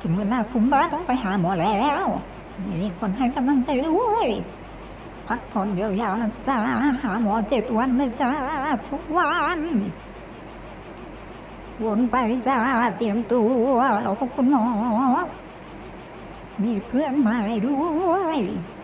ถึงเวลาคุณบ้าต้องไปหาหมอแล้วมีคนให้กำลังใจด้วยพักผ่อนยาวๆนะจ๊ะหาหมอ7 วันเลยจ้าทุกวันวนไปจ้าเตรียมตัวรอพบคุณหมอมีเพื่อนใหม่ด้วย